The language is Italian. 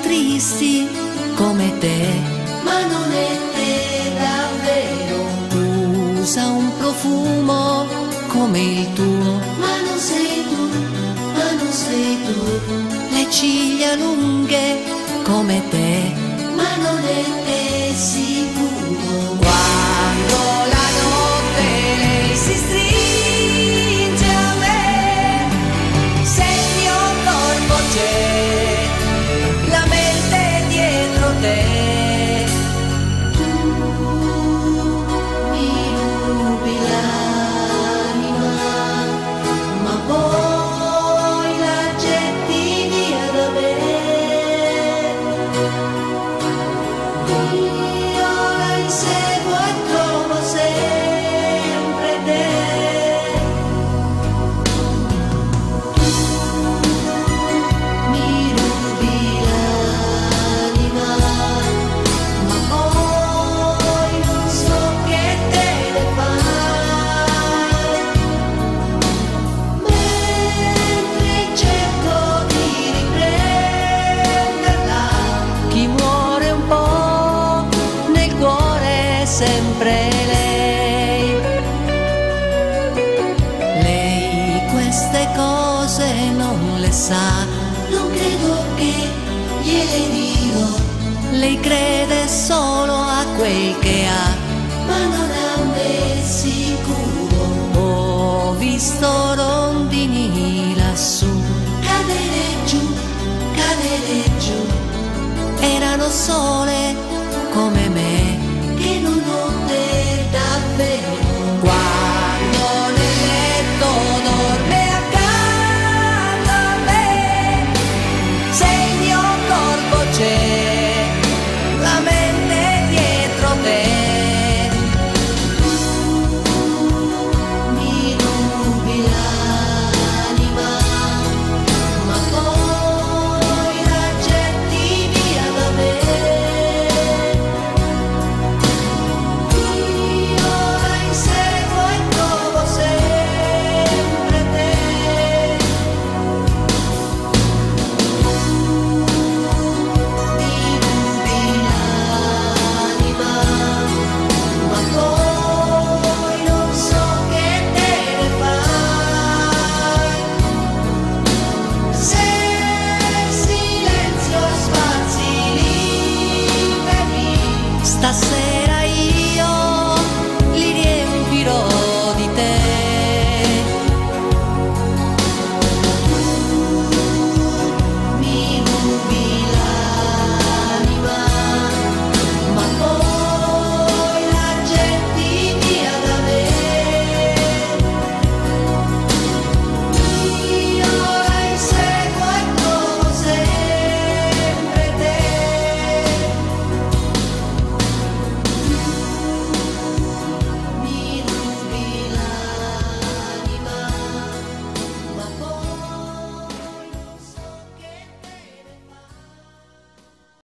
tristi come te, ma non è te davvero. usa un profumo come il tuo, Ma non sei tu, ma non sei tu, le ciglia lunghe come te, ma non è te sicuro. quando la notte lei si stringe a me, se il mio corpo c'è, la mente dietro te, Mi rubi l'anima, ma poi la getti via da me. Io la inseguo e trovo sempre te. Mi rubi l'anima, ma poi non so che te ne fai. Mentre cerco di riprenderla, chi muore un po' nel cuore è sempre lei. Lei queste cose non le sa, non credo che gliele dirò, lei crede solo a quel che ha. ma non a me sicuro. Ho visto rondini lassù, Cadere giù, erano sole